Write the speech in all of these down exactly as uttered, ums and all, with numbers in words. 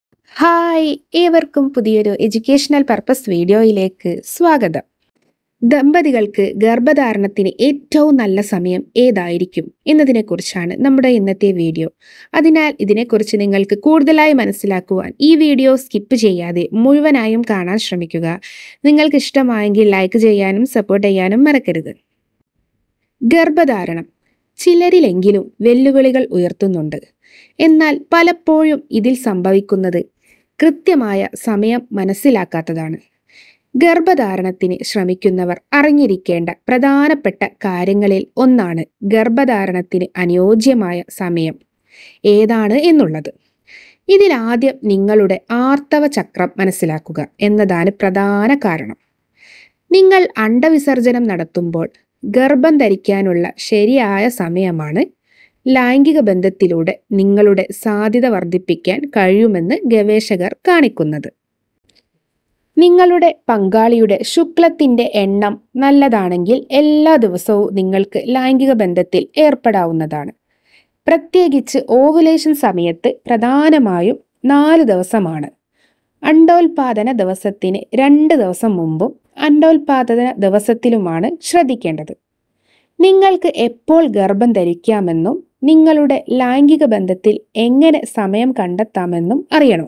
Hi! ഏവർക്കും പുതിയൊരു educational purpose വീഡിയോയിലേക്ക് സ്വാഗതം. ദമ്പതികൾക്ക് ഗർഭധാരണത്തിന് ഏറ്റവും നല്ല സമയം ഏതായിരിക്കും എന്നതിനെക്കുറിച്ചാണ് നമ്മുടെ ഇന്നത്തെ വീഡിയോ. അതിനാൽ ഇതിനെക്കുറിച്ച് നിങ്ങൾക്ക് കൂടുതലായി മനസ്സിലാക്കുവാൻ ഈ വീഡിയോ സ്കിപ്പ് ചെയ്യാതെ മുഴുവനായും കാണാൻ ശ്രമിക്കുക. നിങ്ങൾക്ക് ഇഷ്ടമായെങ്കിൽ ലൈക്ക് ചെയ്യാനും സപ്പോർട്ട് ചെയ്യാനും മറക്കരുത്. ഗർഭധാരണം ചിലരിലെങ്കിലും വെല്ലുവിളികൾ ഉയർത്തുന്നുണ്ട്. എന്നാൽ പലപ്പോഴും ഇതിൽ സംഭവിക്കുന്നത് കൃത്യമായ സമയം മനസ്സിലാക്കാത്തതാണ്. ഗർഭധാരണത്തിന് ശ്രമിക്കുന്നവർ അറിഞ്ഞിരിക്കേണ്ട പ്രധാനപ്പെട്ട കാര്യങ്ങളിൽ ഒന്നാണ് ഗർഭധാരണത്തിന് അനുയോജ്യമായ സമയം ഏതാണ് എന്നുള്ളത്. ഇതിലാദ്യം നിങ്ങളുടെ ആർത്തവ ചക്രം മനസ്സിലാക്കുക എന്നതാണ് പ്രധാന കാരണം. നിങ്ങൾ അണ്ഡവിസർജനം നടത്തുമ്പോൾ ഗർഭം ധരിക്കാനുള്ള ശരിയായ സമയമാണ് ലൈംഗിക ബന്ധത്തിലൂടെ നിങ്ങളുടെ സാധ്യത വർദ്ധിപ്പിക്കാൻ കഴിയുമെന്ന് ഗവേഷകർ കാണിക്കുന്നത്. നിങ്ങളുടെ പങ്കാളിയുടെ ശുക്ലത്തിന്റെ എണ്ണം നല്ലതാണെങ്കിൽ എല്ലാ ദിവസവും നിങ്ങൾക്ക് ലൈംഗിക ബന്ധത്തിൽ ഏർപ്പെടാവുന്നതാണ്. പ്രത്യേകിച്ച് ഓവുലേഷൻ സമയത്ത് പ്രധാനമായും നാല് ദിവസമാണ്. അണ്ഡോൽപാദന ദിവസത്തിന് രണ്ട് ദിവസം മുമ്പും അണ്ഡോൽപാദന ദിവസത്തിലുമാണ് ശ്രദ്ധിക്കേണ്ടത്. നിങ്ങൾക്ക് എപ്പോൾ ഗർഭം ധരിക്കാമെന്നും നിങ്ങളുടെ ലൈംഗിക ബന്ധത്തിൽ എങ്ങനെ സമയം കണ്ടെത്താമെന്നും അറിയണോ?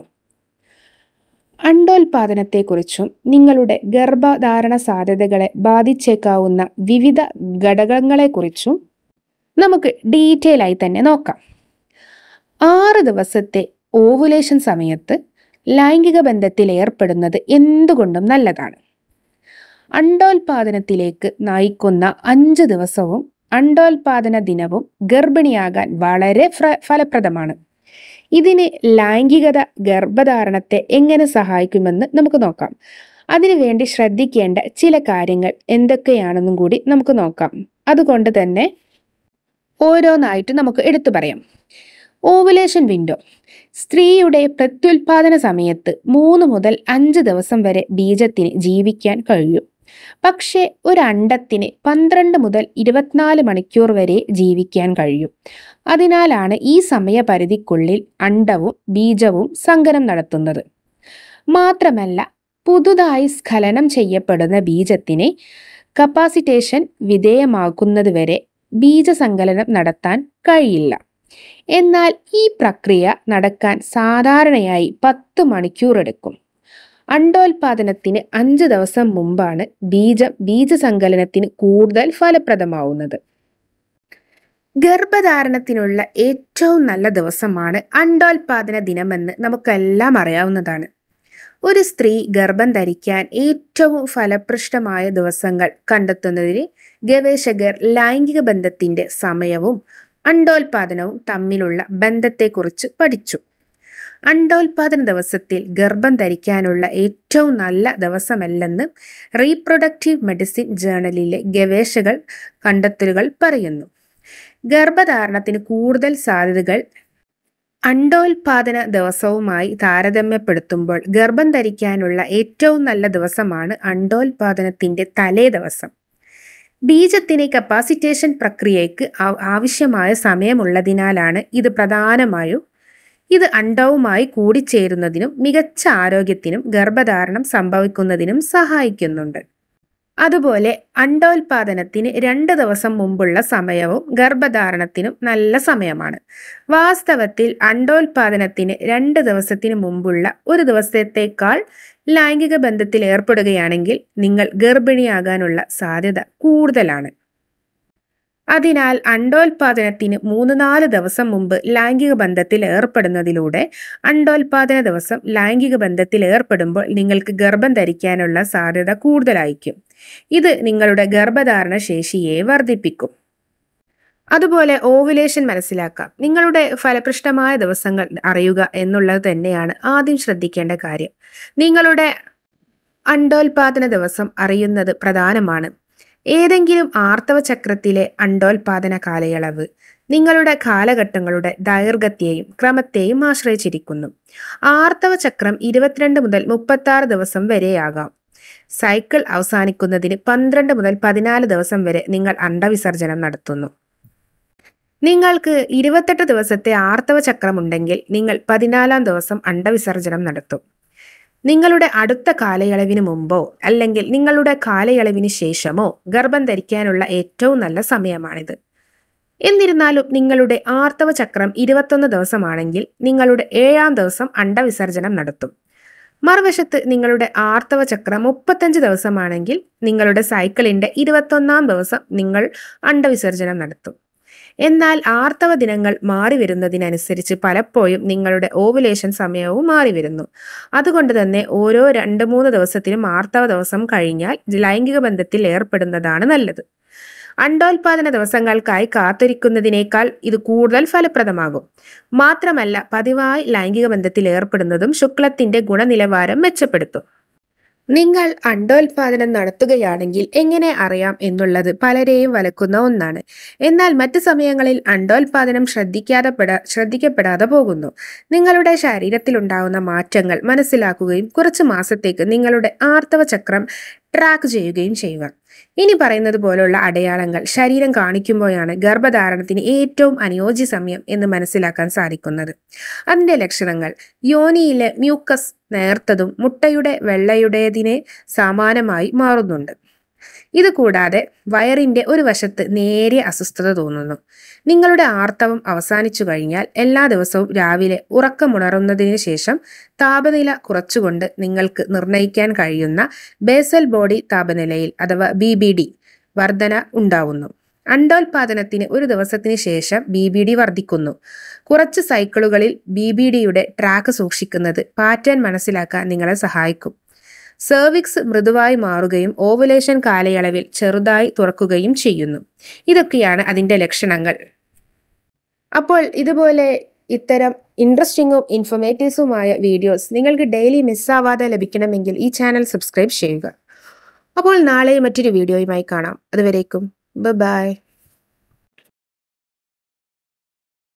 അണ്ഡോൽപാദനത്തെക്കുറിച്ചും നിങ്ങളുടെ ഗർഭധാരണ സാധ്യതകളെ ബാധിച്ചേക്കാവുന്ന വിവിധ ഘടകങ്ങളെക്കുറിച്ചും നമുക്ക് ഡീറ്റെയിൽ ആയി തന്നെ നോക്കാം. ആറ് ദിവസത്തെ ഓവുലേഷൻ സമയത്ത് ലൈംഗിക ബന്ധത്തിൽ ഏർപ്പെടുന്നത് എന്തുകൊണ്ടും നല്ലതാണ്. അണ്ഡോൽപാദനത്തിലേക്ക് നയിക്കുന്ന അഞ്ച് ദിവസവും അണ്ഡോൽപാദന ദിനവും ഗർഭിണിയാകാൻ വളരെ ഫലപ്രദമാണ്. ഇതിന് ലൈംഗികത ഗർഭധാരണത്തെ എങ്ങനെ സഹായിക്കുമെന്ന് നമുക്ക് നോക്കാം. അതിനുവേണ്ടി ശ്രദ്ധിക്കേണ്ട ചില കാര്യങ്ങൾ എന്തൊക്കെയാണെന്നും കൂടി നമുക്ക് നോക്കാം. അതുകൊണ്ട് തന്നെ ഓരോന്നായിട്ട് നമുക്ക് എടുത്തു പറയാം. Ovulation window. സ്ത്രീയുടെ പ്രത്യുൽപാദന സമയത്ത് മൂന്ന് മുതൽ അഞ്ച് ദിവസം വരെ ബീജത്തിന് ജീവിക്കാൻ കഴിയും. പക്ഷേ ഒരു അണ്ഡത്തിന് പന്ത്രണ്ട് മുതൽ ഇരുപത്തിനാല് മണിക്കൂർ വരെ ജീവിക്കാൻ കഴിയും. അതിനാലാണ് ഈ സമയപരിധിക്കുള്ളിൽ അണ്ഡവും ബീജവും സങ്കലനം നടത്തുന്നത്. മാത്രമല്ല, പുതുതായി സ്ഖലനം ചെയ്യപ്പെടുന്ന ബീജത്തിന് കപ്പാസിറ്റേഷൻ വിധേയമാക്കുന്നതുവരെ ബീജസങ്കലനം നടത്താൻ കഴിയില്ല. എന്നാൽ ഈ പ്രക്രിയ നടക്കാൻ സാധാരണയായി പത്ത് മണിക്കൂർ എടുക്കും. അണ്ഡോൽപാദനത്തിന് അഞ്ച് ദിവസം മുമ്പാണ് ബീജം ബീജസങ്കലനത്തിന് കൂടുതൽ ഫലപ്രദമാവുന്നത്. ഗർഭധാരണത്തിനുള്ള ഏറ്റവും നല്ല ദിവസമാണ് അണ്ഡോൽപാദന ദിനമെന്ന് നമുക്കെല്ലാം അറിയാവുന്നതാണ്. ഒരു സ്ത്രീ ഗർഭം ധരിക്കാൻ ഏറ്റവും ഫലപ്രദമായ ദിവസങ്ങൾ കണ്ടെത്തുന്നതിന് ഗവേഷകർ ലൈംഗിക ബന്ധത്തിന്റെ സമയവും അണ്ഡോൽപാദനവും തമ്മിലുള്ള ബന്ധത്തെക്കുറിച്ച് പഠിച്ചു. അണ്ഡോൽപാദന ദിവസത്തിൽ ഗർഭം ധരിക്കാനുള്ള ഏറ്റവും നല്ല ദിവസമല്ലെന്ന് റീപ്രൊഡക്റ്റീവ് മെഡിസിൻ ജേണലിലെ ഗവേഷകർ കണ്ടെത്തലുകൾ പറയുന്നു. ഗർഭധാരണത്തിന് കൂടുതൽ സാധ്യതകൾ അണ്ഡോൽപാദന ദിവസവുമായി താരതമ്യപ്പെടുത്തുമ്പോൾ ഗർഭം ധരിക്കാനുള്ള ഏറ്റവും നല്ല ദിവസമാണ് അണ്ഡോൽപാദനത്തിന്റെ തലേ ദിവസം. ബീജത്തിന് കപ്പാസിറ്റേഷൻ പ്രക്രിയയ്ക്ക് ആവശ്യമായ സമയമുള്ളതിനാലാണ് ഇത് പ്രധാനമായും ഇത് അണ്ഡവുമായി കൂടിച്ചേരുന്നതിനും മികച്ച ആരോഗ്യത്തിനും ഗർഭധാരണം സംഭവിക്കുന്നതിനും സഹായിക്കുന്നുണ്ട്. അതുപോലെ അണ്ഡോൽപാദനത്തിന് രണ്ട് ദിവസം മുമ്പുള്ള സമയവും ഗർഭധാരണത്തിനും നല്ല സമയമാണ്. വാസ്തവത്തിൽ അണ്ഡോൽപാദനത്തിന് രണ്ട് ദിവസത്തിന് മുമ്പുള്ള ഒരു ദിവസത്തേക്കാൾ ലൈംഗിക ബന്ധത്തിൽ ഏർപ്പെടുകയാണെങ്കിൽ നിങ്ങൾ ഗർഭിണിയാകാനുള്ള സാധ്യത കൂടുതലാണ്. അതിനാൽ അണ്ഡോൽപാദനത്തിന് മൂന്ന് നാല് ദിവസം മുമ്പ് ലൈംഗിക ബന്ധത്തിൽ ഏർപ്പെടുന്നതിലൂടെ അണ്ഡോൽപാദന ദിവസം ലൈംഗിക ബന്ധത്തിൽ ഏർപ്പെടുമ്പോൾ നിങ്ങൾക്ക് ഗർഭം ധരിക്കാനുള്ള സാധ്യത കൂടുതലായിരിക്കും. ഇത് നിങ്ങളുടെ ഗർഭധാരണ ശേഷിയെ വർദ്ധിപ്പിക്കും. അതുപോലെ ഓവുലേഷൻ മനസ്സിലാക്കാം. നിങ്ങളുടെ ഫലപ്രദമായ ദിവസങ്ങൾ അറിയുക എന്നുള്ളത് തന്നെയാണ് ആദ്യം ശ്രദ്ധിക്കേണ്ട കാര്യം. നിങ്ങളുടെ അണ്ഡോൽപാദന ദിവസം അറിയുന്നത് പ്രധാനമാണ്. ഏതെങ്കിലും ആർത്തവ ചക്രത്തിലെ അണ്ഡോൽപാദന കാലയളവ് നിങ്ങളുടെ കാലഘട്ടങ്ങളുടെ ദൈർഘ്യത്തെയും ക്രമത്തെയും ആശ്രയിച്ചിരിക്കുന്നു. ആർത്തവ ചക്രം ഇരുപത്തിരണ്ട് മുതൽ മുപ്പത്തി ആറ് ദിവസം വരെയാകാം. സൈക്കിൾ അവസാനിക്കുന്നതിന് പന്ത്രണ്ട് മുതൽ പതിനാല് ദിവസം വരെ നിങ്ങൾ അണ്ഡവിസർജനം നടത്തുന്നു. നിങ്ങൾക്ക് ഇരുപത്തെട്ട് ദിവസത്തെ ആർത്തവ ചക്രമുണ്ടെങ്കിൽ നിങ്ങൾ പതിനാലാം ദിവസം അണ്ടവിസർജനം നടത്തും. നിങ്ങളുടെ അടുത്ത കാലയളവിന് മുമ്പോ അല്ലെങ്കിൽ നിങ്ങളുടെ കാലയളവിന് ശേഷമോ ഗർഭം ധരിക്കാനുള്ള ഏറ്റവും നല്ല സമയമാണിത്. എന്നിരുന്നാലും നിങ്ങളുടെ ആർത്തവ ചക്രം ഇരുപത്തൊന്ന് ദിവസമാണെങ്കിൽ നിങ്ങളുടെ ഏഴാം ദിവസം അണ്ടവിസർജനം നടത്തും. മറുവശത്ത് നിങ്ങളുടെ ആർത്തവ ചക്രം മുപ്പത്തഞ്ച് ദിവസമാണെങ്കിൽ നിങ്ങളുടെ സൈക്കിളിന്റെ ഇരുപത്തൊന്നാം ദിവസം നിങ്ങൾ അണ്ടവിസർജനം നടത്തും. എന്നാൽ ആർത്തവ ദിനങ്ങൾ മാറി വരുന്നതിനനുസരിച്ച് പലപ്പോഴും നിങ്ങളുടെ ഓവുലേഷൻ സമയവും മാറി വരുന്നു. അതുകൊണ്ട് തന്നെ ഓരോ രണ്ട് മൂന്ന് ദിവസത്തിനും ആർത്തവ ദിവസം കഴിഞ്ഞാൽ ലൈംഗിക ബന്ധത്തിൽ ഏർപ്പെടുന്നതാണ് നല്ലത്. അണ്ടോൽപാദന ദിവസങ്ങൾക്കായി കാത്തിരിക്കുന്നതിനേക്കാൾ ഇത് കൂടുതൽ ഫലപ്രദമാകും. മാത്രമല്ല, പതിവായി ലൈംഗിക ബന്ധത്തിൽ ഏർപ്പെടുന്നതും ശുക്ലത്തിന്റെ ഗുണനിലവാരം മെച്ചപ്പെടുത്തും. നിങ്ങൾ അണ്ടോൽപാദനം നടത്തുകയാണെങ്കിൽ എങ്ങനെ അറിയാം എന്നുള്ളത് പലരെയും വലക്കുന്ന ഒന്നാണ്. എന്നാൽ മറ്റു സമയങ്ങളിൽ അണ്ടോൽപാദനം ശ്രദ്ധിക്കാതെ പെടാ ശ്രദ്ധിക്കപ്പെടാതെ പോകുന്നു. നിങ്ങളുടെ ശരീരത്തിലുണ്ടാകുന്ന മാറ്റങ്ങൾ മനസ്സിലാക്കുകയും കുറച്ച് മാസത്തേക്ക് നിങ്ങളുടെ ആർത്തവ ചക്രം ട്രാക്ക് ചെയ്യുകയും ചെയ്യുക. ഇനി പറയുന്നത് പോലുള്ള അടയാളങ്ങൾ ശരീരം കാണിക്കുമ്പോഴാണ് ഗർഭധാരണത്തിന് ഏറ്റവും അനുയോജ്യ സമയം എന്ന് മനസ്സിലാക്കാൻ സാധിക്കുന്നത്. അതിന്റെ ലക്ഷണങ്ങൾ: യോനിയിലെ മ്യൂക്കസ് നേർത്തതും മുട്ടയുടെ വെള്ളയുടേതിനെ സമാനമായി മാറുന്നുണ്ട്. ഇത് കൂടാതെ വയറിന്റെ ഒരു വശത്ത് നേരിയ അസ്വസ്ഥത തോന്നുന്നു. നിങ്ങളുടെ ആർത്തവം അവസാനിച്ചു കഴിഞ്ഞാൽ എല്ലാ ദിവസവും രാവിലെ ഉറക്കമുണരുന്നതിന് ശേഷം താപനില കുറച്ചുകൊണ്ട് നിങ്ങൾക്ക് നിർണ്ണയിക്കാൻ കഴിയുന്ന ബേസൽ ബോഡി താപനിലയിൽ അഥവാ ബി ബി ഡി വർധന ഉണ്ടാവുന്നു. അണ്ടോൽപാദനത്തിന് ഒരു ദിവസത്തിന് ശേഷം ബി ബി ഡി വർദ്ധിക്കുന്നു. കുറച്ച് സൈക്കിളുകളിൽ ബി ബി ഡിയുടെ ട്രാക്ക് സൂക്ഷിക്കുന്നത് പാറ്റേൺ മനസ്സിലാക്കാൻ നിങ്ങളെ സഹായിക്കും. സെർവിക്സ് മൃദുവായി മാറുകയും ഓവുലേഷൻ കാലയളവിൽ ചെറുതായി തുറക്കുകയും ചെയ്യുന്നു. ഇതൊക്കെയാണ് അതിൻ്റെ ലക്ഷണങ്ങൾ. അപ്പോൾ ഇതുപോലെ ഇത്തരം ഇൻട്രസ്റ്റിംഗും ഇൻഫോർമേറ്റീവ്സുമായ വീഡിയോസ് നിങ്ങൾക്ക് ഡെയിലി മിസ്സാവാതെ ലഭിക്കണമെങ്കിൽ ഈ ചാനൽ സബ്സ്ക്രൈബ് ചെയ്യുക. അപ്പോൾ നാളെ മറ്റൊരു വീഡിയോയുമായി കാണാം. അതുവരേക്കും ബൈ.